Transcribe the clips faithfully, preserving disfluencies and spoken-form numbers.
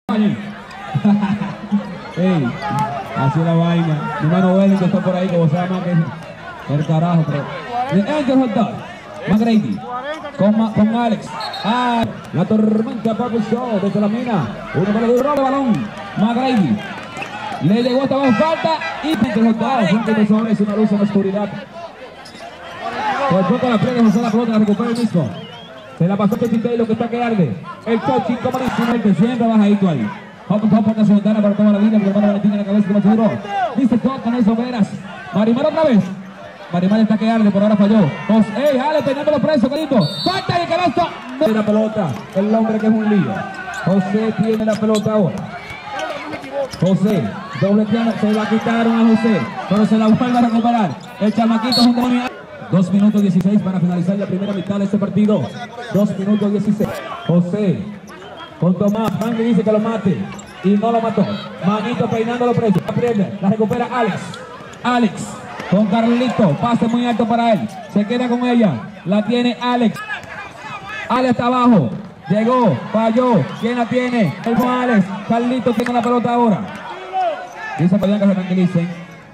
Ey, así la vaina. Mi hermano Welly que está por ahí, como se llama, que el carajo, pero. Angel Hot Dog, McGrady, con, con Alex. Ah, la tormenta Paco Show desde la mina. Uno para el robo de balón. McGrady. Le llegó hasta abajo, falta y Angel Hot Dog. Son que hombres, una luz en la oscuridad. Por poco la prende, José la pelota, la recupera el mismo. Se la pasó Petit Taylor que está que arde. El coaching como el siempre bajadito ahí. Hop, hop, porque se ventana para tomar la línea, porque el hermano Valentín en la cabeza que más seguro. Dice Top con eso, Veras. Marimar otra vez. Marimar está que arde, por ahora falló. Dos, ey, jale, peinándolo preso, querido. Falta de canasto. No. La pelota, el hombre que es un lío. José tiene la pelota ahora. José, doble piano, se la quitaron a José, pero se la vuelve a recuperar. El chamaquito es un demonio. dos minutos dieciséis para finalizar la primera mitad de este partido. dos minutos dieciséis. José con Tomás. Frankie dice que lo mate y no lo mató. Manito peinándolo preso. Aprende, la recupera Alex. Alex con Carlito. Pase muy alto para él. Se queda con ella. La tiene Alex. Alex está abajo. Llegó, falló. ¿Quién la tiene? El Juan Alex. Carlito tiene la pelota ahora. Dice para que se tranquilicen.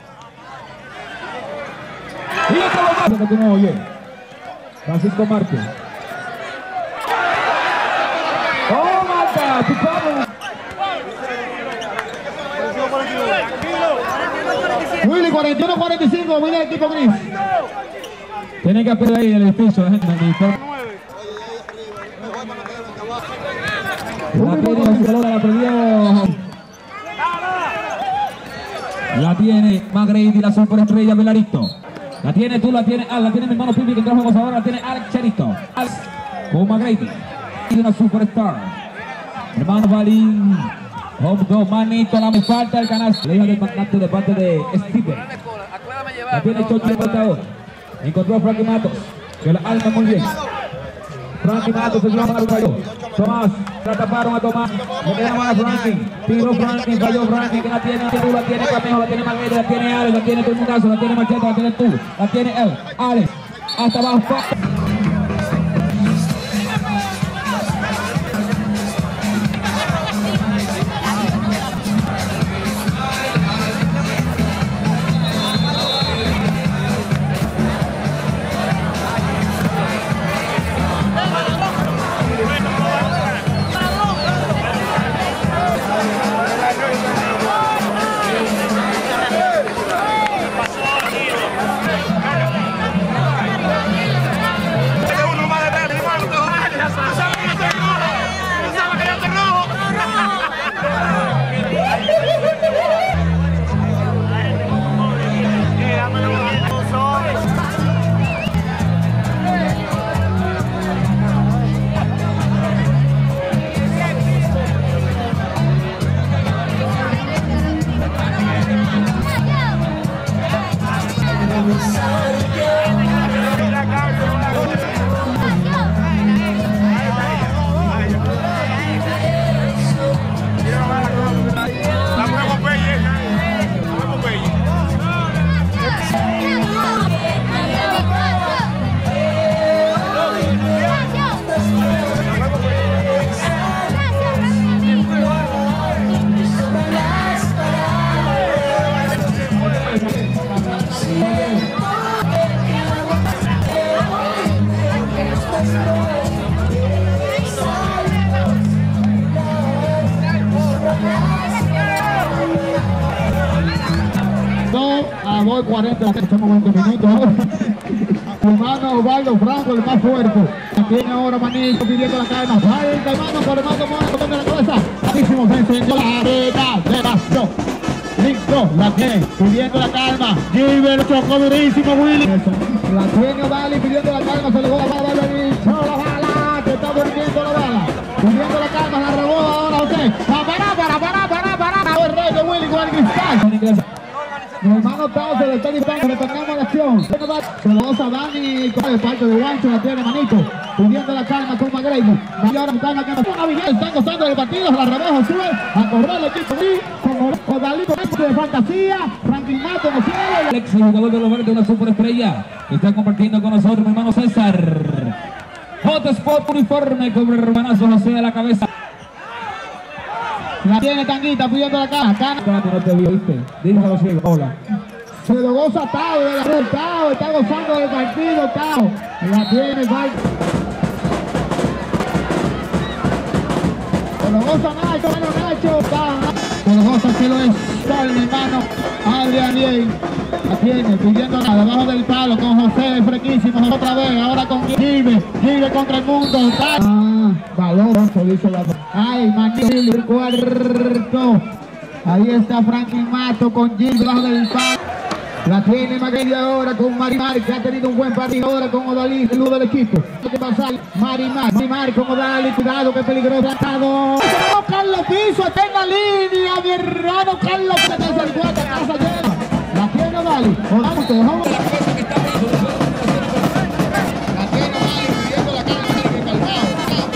Y otro bombazo que tú no oyes. Francisco Márquez. ¡Oh, mata! ¡Tu pavo! Willy, cuarenta y uno cuarenta y cinco, Willy, el equipo gris. Tienen que apelar ahí en el piso, la gente. La tiene, la perdió. La tiene McGrady, la superestrella Belarito. La tiene tú, la tiene Al, la tiene mi hermano Pipi que trajo ahora, la tiene Alex Cherito. Alex con McGrady. Y una superstar. Hermano Balín. Home dos, manito, la me falta el canasto. La hija del magnate de parte de Steven. La tiene Chochi de ahora. Encontró a Frankie Matos, que la alma muy bien. Frankie Matos se llama al falló. Tomás, la taparon a Tomás. Le quedaron a Frankie. Tiró Frankie, falló Frankie, que la tiene tú, la tiene Camejo, la tiene Marguerite, la tiene Alex, la tiene todo el mundazo, la tiene Machete, la tiene tú, la tiene él, Alex. Hasta abajo. Voy cuarenta, estamos veinte minutos ahora. Tu hermano Osvaldo Franco, el más fuerte. Tiene ahora Manito pidiendo la calma. Falta hermano por hermano Mónaco, toma la cabeza. Rapidísimo, se encendió la arena de Basto. Listo, la tiene, pidiendo la calma. Gilbert chocó durísimo, Willy. La tiene Ovali pidiendo la calma, se le va a la bala y echó la bala, que está durmiendo la bala. Pidiendo la calma, la robó ahora usted. Para, para, para, para, para, para. El rey de Willy con el cristal. Mi hermano Tao se le está disparando, retornamos a la acción. Se lo vamos a Dani con el parte de Guancho, la tiene Manito, pidiendo la calma con McGrady. Y ahora calma que están gozando del partido, la rebaja sube a correr el equipo con Dalito de fantasía, Franklin Mato no cielo. Alex, el jugador de los verdes, una superestrella, está compartiendo con nosotros mi hermano César. J Sport uniforme con el hermanazo José de la cabeza. La tiene Tanguita pidiendo la cara. Cana. No te vio, ¿viste? Dímelo, ciego. Hola. Se lo goza Tao, de la Tao, está gozando del partido, Tao. La tiene, Mike. Se lo goza Nacho, bueno, Nacho, Tao. Se lo goza, se lo es. Sol, mi hermano. Adrián bien. La tiene, pidiendo nada, debajo del palo con José, frequísimo, otra vez, ahora con Gilbe, Gilbe contra el mundo. Ah, balón, se dice la... Ay, Manil, el cuarto. Ahí está Franklin Mato con Gilbe debajo del palo. La tiene Magredi ahora con Marimar, que ha tenido un buen partido ahora con Odalí, el uno del equipo. ¿Qué pasa? Marimar, Marimar con Odalí, cuidado, que peligroso. Tratado. Carlos Piso está en la línea, mi hermano Carlos, que se encuentra en casa llena. La tiene Odalí, Odalí, te dejamos. La tiene Odalí, pidiendo la cara de calmado.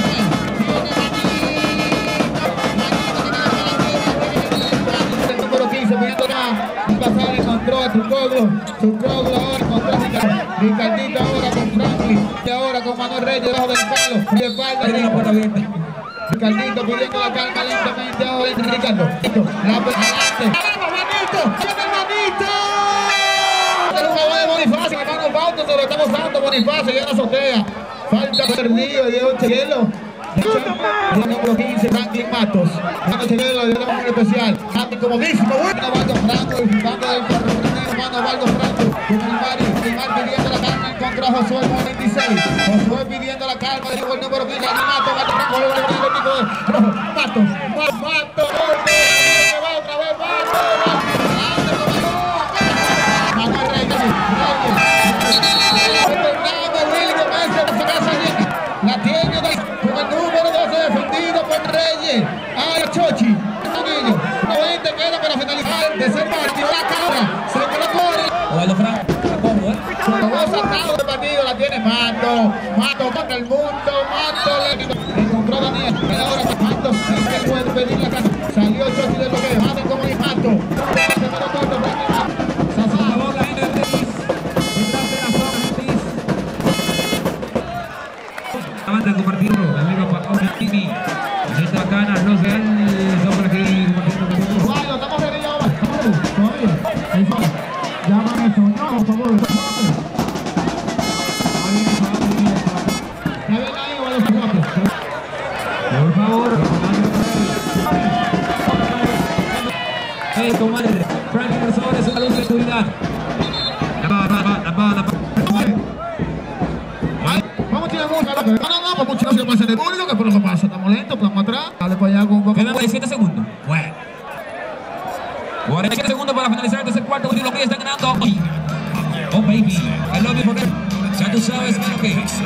El número quince, pidiendo la pasar, encontró a Trucoglo, Trucoglo ahora contra Ricardito ahora con Franklin, y ahora con Manuel Reyes debajo del palo, de espalda, tiene la puerta abierta. Ricardito pidiendo la calma lentamente ahora, Ricardo, la adelante, ¡manito! ¡Tiene manito! Es un jugador de Bonifacio, hermano Bauto, se lo está gozando Bonifacio, ya en la azotea, falta perdido, Diego Chelo. El número quince, Franklin Matos. Mano Chileno, le damos un especial. Andy comodísimo, bueno, Valdo Franco, disfrutando del torneo, mano Valdo Franco. Con el Mari, el Mari pidiendo la calma contra Josué con veintiséis. Josué pidiendo la calma, dijo el número quince, Matos, Valdo Franco, el equipo de Matos, Matos, Matos, que va otra vez, Matos, Manuel Reyes, Reyes, la tiene con el número doce defendido por Reyes. Ay, Chochi, no veinte queda para finalizar de ser partido. La cabra se colocó. Valdo Franco, se lo va sacado de partido. La tiene Mato, Mato contra el mundo. Mato le encontró Daniel. Ahora Mato se puede pedir la casa. Salió Chochi de bloqueo. Mato como es Mato. Avanza con partido, amigo Paco Kimi. Esta bacana, no se dan sobre aquí. Bueno, estamos ready ahora. Todavía. Ahí va. Llaman eso. No, por favor. ¿Está bien ahí o a los cuatro? Por favor. Hey, comadre. Frank Inversores, una luz de seguridad. La va, la va, la va, la va. Vamos a tirar boca, loco. No, no, no, pues mucho no se pasa de público, que por lo que pasa, estamos lentos, estamos atrás. Dale para allá con un poco. Quedan cuarenta y siete segundos. Bueno. cuarenta y siete segundos para finalizar el tercer cuarto. Último que está ganando. Oh, baby. I love you for that. Ya tú sabes lo que es.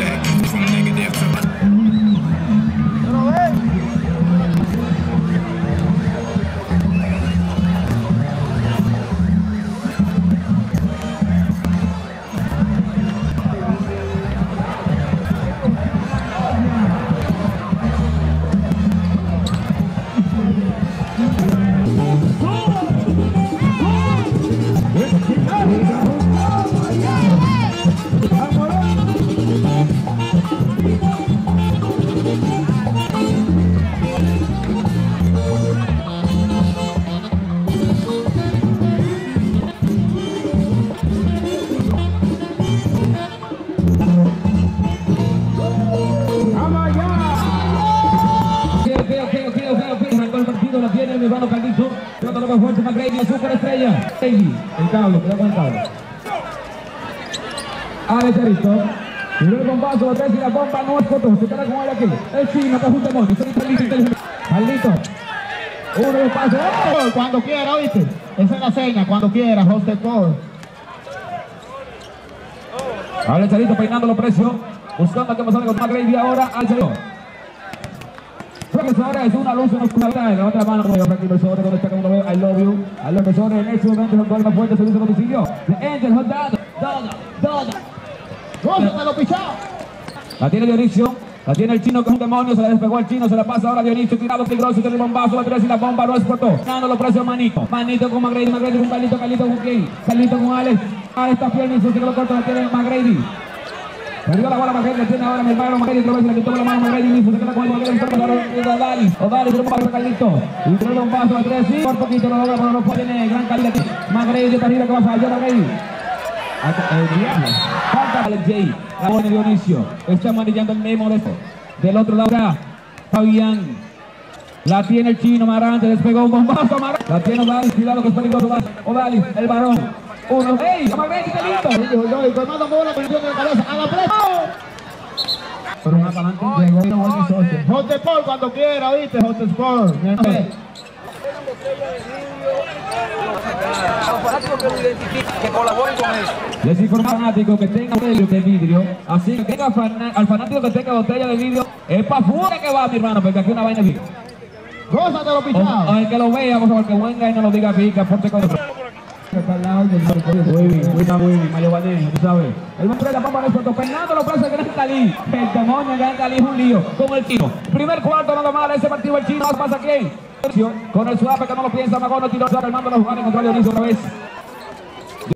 Mi hermano Caldito, pelota toca fuerte para Grady, la superestrella. Grady, el cable, cuidado con el cable. Ale Charito, primero el bombazo, tres y la bomba no es foto, se queda con él aquí. El chino que es un demonio, Caldito, uno de los pasos. ¡Oh! Cuando quiera, ¿oíste? Esa es la seña, cuando quiera, Hostel Core. Ale Charito peinando los precios, buscando a que pasar con Grady ahora, al Charito. Profesores, es una luz, una oscuridad. Levanta la mano como yo, Frankie Inversores, donde está como lo veo. I love you. A los inversores en este momento es el más fuerte servicio de domicilio. The Angel Hot Dog. Doda, Doda. ¡Gózate lo pichado! La tiene Dionisio. La tiene el chino que es un demonio. Se la despegó el chino. Se la pasa ahora Dionisio. Tirado peligroso. Tiene el bombazo. Va a tirar y la bomba no explotó. Ganando los precios Manito. Manito con Magrady. Magrady con Carlito. Carlito con Key. Carlito con Alex. A esta pierna y se lo corto. La tiene Magrady. Perdió la bola Magretti, tiene ahora mi hermano Magretti, otra vez le quitó la mano Magretti, mismo se queda con el Magretti, está Odalis, Odalis, tiene un paso Carlito, y tiene un paso a tres, sí, por poquito lo logra, pero no puede, tiene gran calidad. Magretti está arriba, que va a fallar Magretti. El diablo, falta Alex J, la bola de Dionisio, está amarillando el Memo de esto. Del otro lado, Fabián, la tiene el chino Marante, despegó un bombazo Marante, la tiene Odalis, cuidado que es peligroso Odalis, el varón. Uno, ¡ey! ¡Magretti, qué lindo! Y tomando bola, posición de cabeza, ¡a la presa! Pero una para adelante, llegó una buena socia. Hotspot cuando quiera, ¿viste? Hotspot. Que colaboren con eso. Les informo al fanático que tenga botella de vidrio, así que tenga al fanático que tenga botella de vidrio, es para afuera que va, mi hermano, porque aquí una vaina de vidrio. Gózate lo pisado. O el que lo vea, por favor, que venga y no lo diga pica, ponte con otro. Muy bien, muy bien, muy bien, Mario Valeno, tú sabes. El hombre de la pampa de Puerto Fernando lo presa Gran Cali. El demonio de Gran Cali es un lío con el chino. Primer cuarto, nada mal, ese partido el chino, pasa quién. Con el suave que no lo piensa, Magono tiró, el mando a jugar en contra de Dionisio otra vez.